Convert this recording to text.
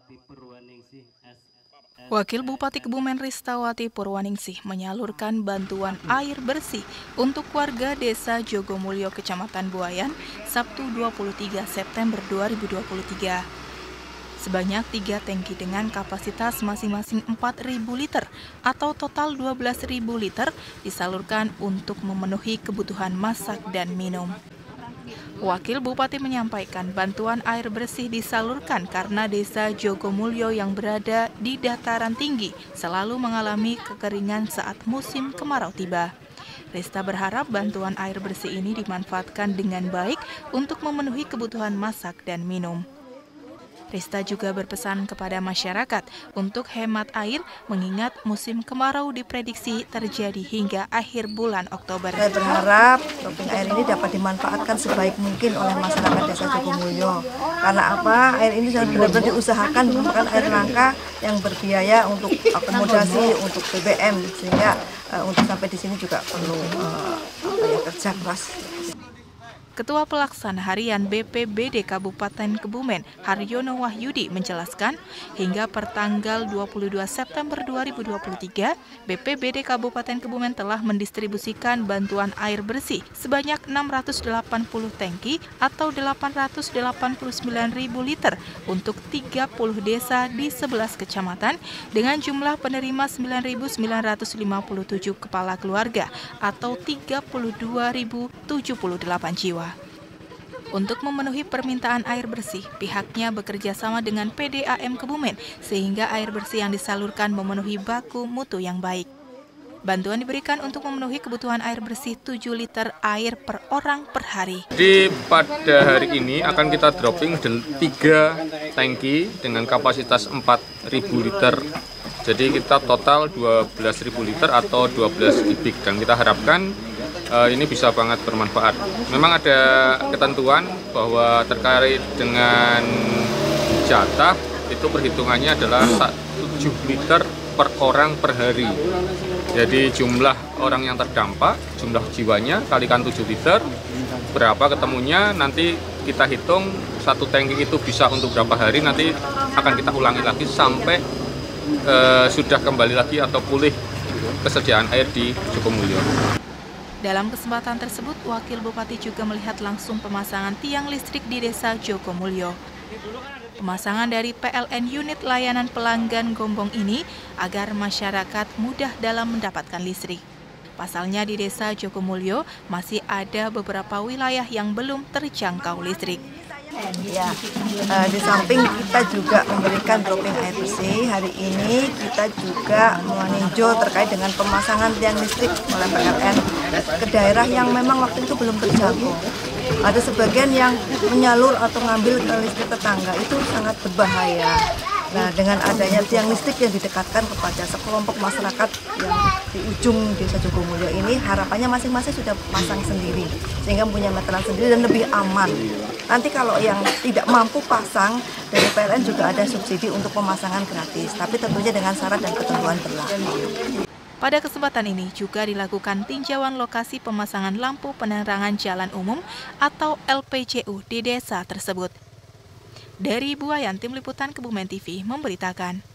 Wakil Bupati Kebumen Ristawati Purwaningsih menyalurkan bantuan air bersih untuk warga Desa Jogomulyo, Kecamatan Buayan, Sabtu 23 September 2023. Sebanyak 3 tangki dengan kapasitas masing-masing 4.000 liter atau total 12.000 liter disalurkan untuk memenuhi kebutuhan masak dan minum. Wakil Bupati menyampaikan bantuan air bersih disalurkan karena Desa Jogomulyo yang berada di dataran tinggi selalu mengalami kekeringan saat musim kemarau tiba. Rista berharap bantuan air bersih ini dimanfaatkan dengan baik untuk memenuhi kebutuhan masak dan minum. Rista juga berpesan kepada masyarakat untuk hemat air mengingat musim kemarau diprediksi terjadi hingga akhir bulan Oktober. Saya berharap droping air ini dapat dimanfaatkan sebaik mungkin oleh masyarakat Desa Jogomulyo. Karena apa? Air ini benar-benar diusahakan merupakan air langka yang berbiaya untuk akomodasi, untuk BBM, sehingga untuk sampai di sini juga perlu kerja keras. Ketua Pelaksana Harian BPBD Kabupaten Kebumen, Haryono Wahyudi menjelaskan, hingga pertanggal 22 September 2023, BPBD Kabupaten Kebumen telah mendistribusikan bantuan air bersih sebanyak 680 tangki atau 889.000 liter untuk 30 desa di 11 kecamatan dengan jumlah penerima 9.957 kepala keluarga atau 32.078 jiwa. Untuk memenuhi permintaan air bersih, pihaknya bekerja sama dengan PDAM Kebumen sehingga air bersih yang disalurkan memenuhi baku mutu yang baik. Bantuan diberikan untuk memenuhi kebutuhan air bersih 7 liter air per orang per hari. Jadi pada hari ini akan kita dropping 3 tangki dengan kapasitas 4.000 liter. Jadi kita total 12.000 liter atau 12 kubik dan kita harapkan ini bisa banget bermanfaat. Memang ada ketentuan bahwa terkait dengan jatah itu perhitungannya adalah 7 liter per orang per hari. Jadi jumlah orang yang terdampak, jumlah jiwanya kalikan 7 liter, berapa ketemunya nanti kita hitung satu tangki itu bisa untuk berapa hari, nanti akan kita ulangi lagi sampai sudah kembali lagi atau pulih kesediaan air di Jogomulyo. Dalam kesempatan tersebut, Wakil Bupati juga melihat langsung pemasangan tiang listrik di Desa Jogomulyo. Pemasangan dari PLN unit layanan pelanggan Gombong ini agar masyarakat mudah dalam mendapatkan listrik. Pasalnya di Desa Jogomulyo masih ada beberapa wilayah yang belum terjangkau listrik. Ya, di samping kita juga memberikan dropping air bersih, hari ini kita juga meninjau terkait dengan pemasangan tiang listrik oleh PLN ke daerah yang memang waktu itu belum terjangkau. Ada sebagian yang menyalur atau ngambil ke listrik tetangga, itu sangat berbahaya. Nah, dengan adanya tiang listrik yang didekatkan kepada sekelompok masyarakat yang di ujung Desa Jogomulyo ini, harapannya masing-masing sudah pasang sendiri, sehingga punya meteran sendiri dan lebih aman. Nanti kalau yang tidak mampu pasang, dari PLN juga ada subsidi untuk pemasangan gratis, tapi tentunya dengan syarat dan ketentuan berlaku. Pada kesempatan ini juga dilakukan tinjauan lokasi pemasangan lampu penerangan jalan umum atau LPJU di desa tersebut. Dari Buayan, Tim Liputan Kebumen TV memberitakan.